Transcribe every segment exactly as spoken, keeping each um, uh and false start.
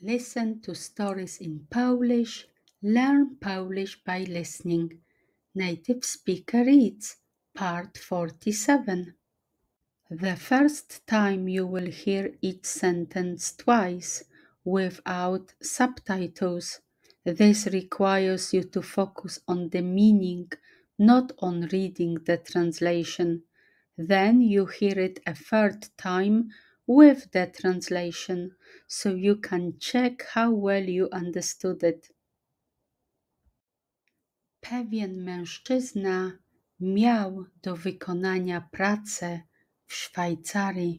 Listen to stories in Polish. Learn Polish by listening. Native Speaker Reads, Part forty-seven. The first time you will hear each sentence twice without subtitles. This requires you to focus on the meaning, not on reading the translation. Then you hear it a third time with the translation, so you can check how well you understood it. Pewien mężczyzna miał do wykonania pracę w Szwajcarii.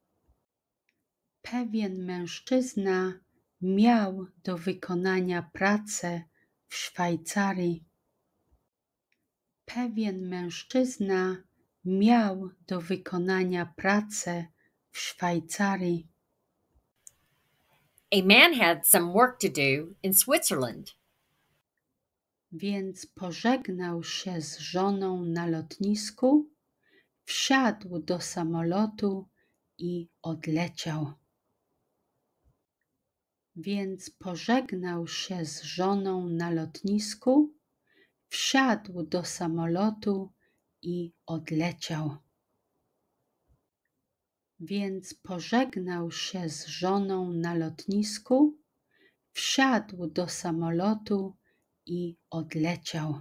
Pewien mężczyzna miał do wykonania pracę w Szwajcarii. Pewien mężczyzna miał do wykonania pracę w Szwajcarii. A man had some work to do in Switzerland. Więc pożegnał się z żoną na lotnisku, wsiadł do samolotu i odleciał. Więc pożegnał się z żoną na lotnisku, wsiadł do samolotu i odleciał. Więc pożegnał się z żoną na lotnisku, wsiadł do samolotu i odleciał.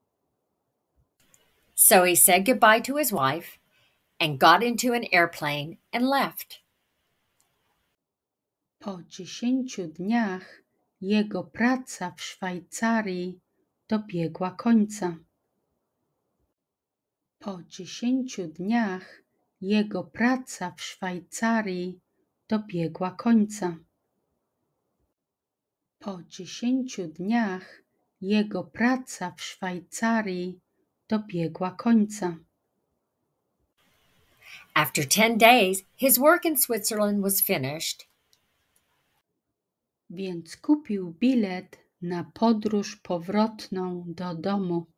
So he said goodbye to his wife and got into an airplane and left. Po dziesięciu dniach jego praca w Szwajcarii dobiegła końca. Po dziesięciu dniach jego praca w Szwajcarii dobiegła końca. Po dziesięciu dniach jego praca w Szwajcarii dobiegła końca. After ten days, his work in Switzerland was finished. Więc kupił bilet na podróż powrotną do domu.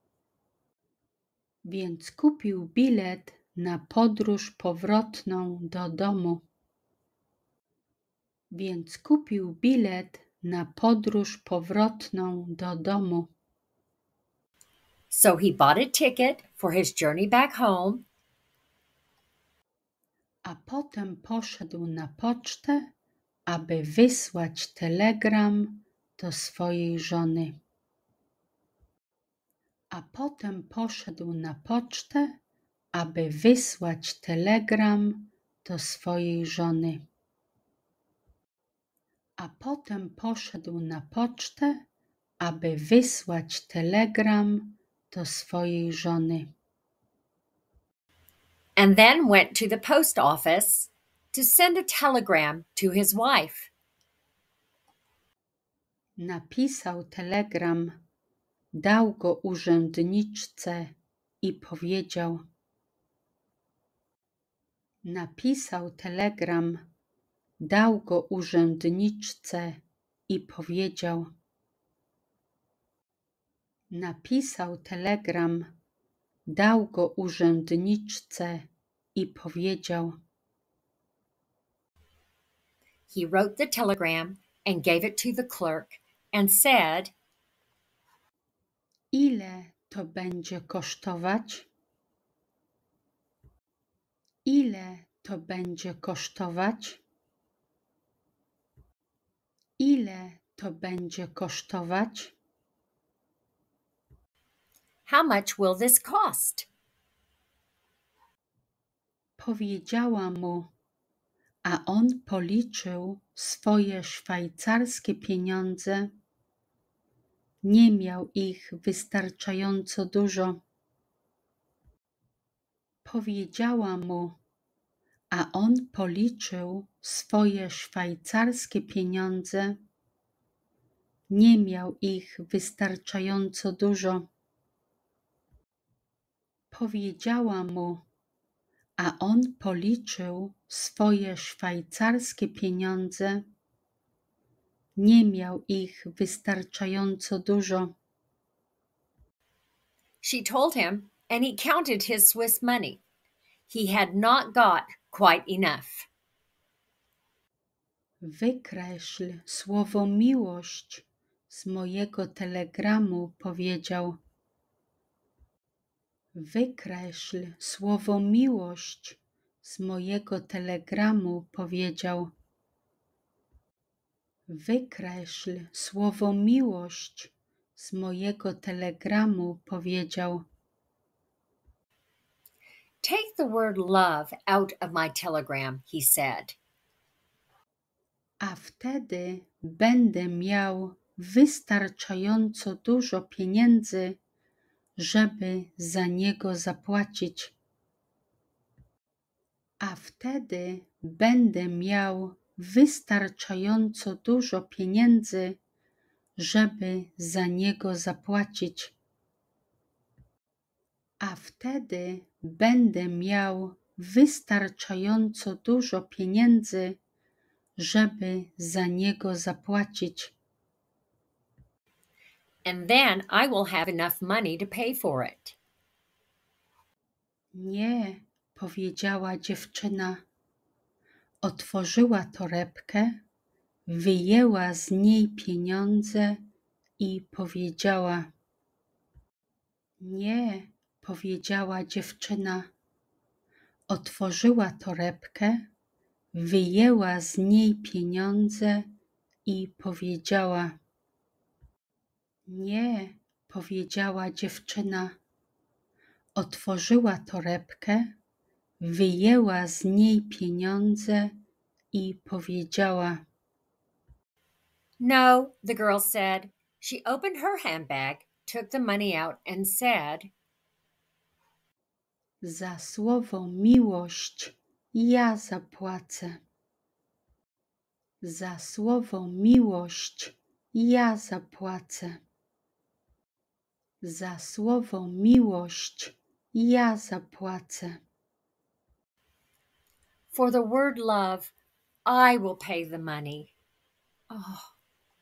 Więc kupił bilet na podróż powrotną do domu. Więc kupił bilet na podróż powrotną do domu. So he bought a ticket for his journey back home. A potem poszedł na pocztę, aby wysłać telegram do swojej żony. A potem poszedł na pocztę, aby wysłać telegram do swojej żony. A potem poszedł na pocztę, aby wysłać telegram do swojej żony. And then went to the post office to send a telegram to his wife. Napisał telegram, dał go urzędniczce i powiedział. Napisał telegram, dał go urzędniczce i powiedział. Napisał telegram, dał go urzędniczce i powiedział. He wrote the telegram and gave it to the clerk and said, Ile to będzie kosztować? Ile to będzie kosztować? Ile to będzie kosztować? How much will this cost? Powiedziała mu, a on policzył swoje szwajcarskie pieniądze. Nie miał ich wystarczająco dużo. Powiedziała mu, a on policzył swoje szwajcarskie pieniądze. Nie miał ich wystarczająco dużo. Powiedziała mu, a on policzył swoje szwajcarskie pieniądze. Nie miał ich wystarczająco dużo. She told him, and he counted his Swiss money. He had not got quite enough. Wykreśl słowo miłość z mojego telegramu, powiedział. Wykreśl słowo miłość z mojego telegramu, powiedział. Wykreśl słowo miłość z mojego telegramu, powiedział. Take the word love out of my telegram, he said. A wtedy będę miał wystarczająco dużo pieniędzy, żeby za niego zapłacić. A wtedy będę miał wystarczająco dużo pieniędzy, żeby za niego zapłacić. A wtedy będę miał wystarczająco dużo pieniędzy, żeby za niego zapłacić. And then I will have enough money to pay for it. Nie, powiedziała dziewczyna. Otworzyła torebkę, wyjęła z niej pieniądze i powiedziała. Nie, powiedziała dziewczyna. Otworzyła torebkę, wyjęła z niej pieniądze i powiedziała. Nie, powiedziała dziewczyna. Otworzyła torebkę, wyjęła z niej pieniądze i powiedziała. No, the girl said. She opened her handbag, took the money out and said, Za słowo miłość ja zapłacę. Za słowo miłość ja zapłacę. Za słowo miłość ja zapłacę. For the word love, I will pay the money. Oh.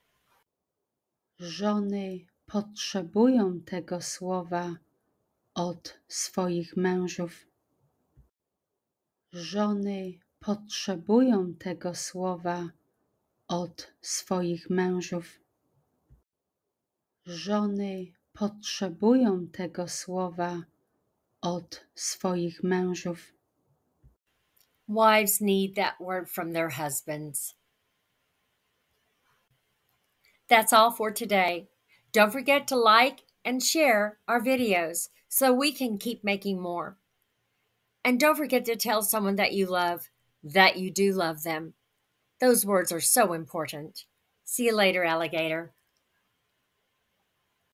Żony potrzebują tego słowa od swoich mężów. Żony potrzebują tego słowa od swoich mężów. Żony potrzebują tego słowa od swoich mężów. Wives need that word from their husbands. That's all for today. Don't forget to like and share our videos so we can keep making more. And don't forget to tell someone that you love that you do love them. Those words are so important. See you later, alligator.